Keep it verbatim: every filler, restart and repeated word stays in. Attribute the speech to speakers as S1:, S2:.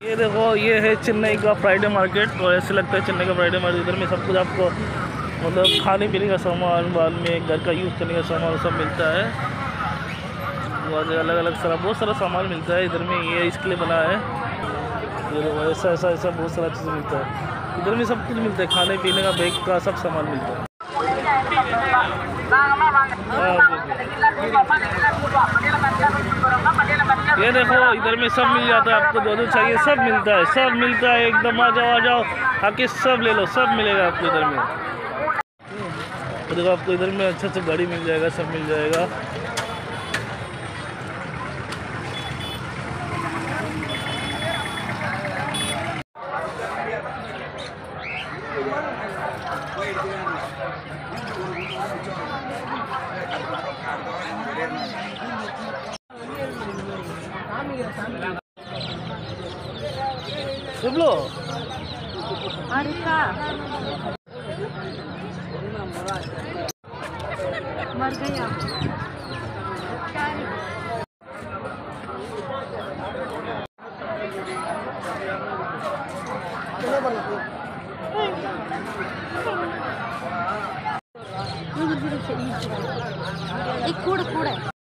S1: ये देखो, ये है चेन्नई का फ्राइडे मार्केट। और ऐसे लगता है चेन्नई का फ्राइडे मार्केट। इधर में सब कुछ आपको मतलब खाने पीने का सामान, बाद में घर का यूज़ करने का सामान सब मिलता है। बहुत अलग अलग सारा बहुत सारा सामान मिलता है इधर में। ये इसके लिए बना है। ये देखो, ऐसा ऐसा ऐसा बहुत सारा चीज़ मिलता है इधर में। सब कुछ मिलता है, खाने पीने का, बैग का सब सामान मिलता है। ये देखो, इधर में सब मिल जाता है आपको, जो जो चाहिए सब मिलता है, सब मिलता है एकदम। आ जाओ आ जाओ, आके सब ले लो, सब मिलेगा आपको इधर में। तो देखो, आपको इधर में अच्छा अच्छा गाड़ी मिल जाएगा, सब मिल जाएगा। लो
S2: मर गया। एक कूड़ कूड़ है।